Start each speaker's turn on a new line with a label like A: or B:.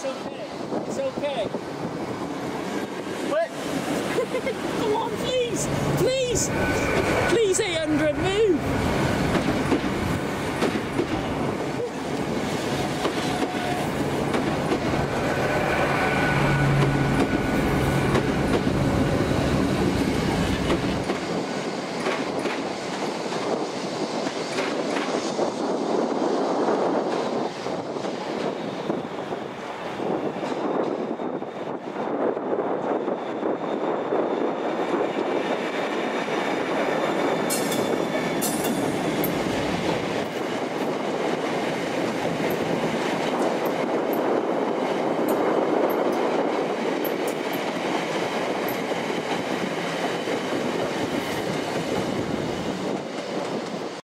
A: okay. It's okay.
B: What?
A: Come on, please. Please. Please, 800, move.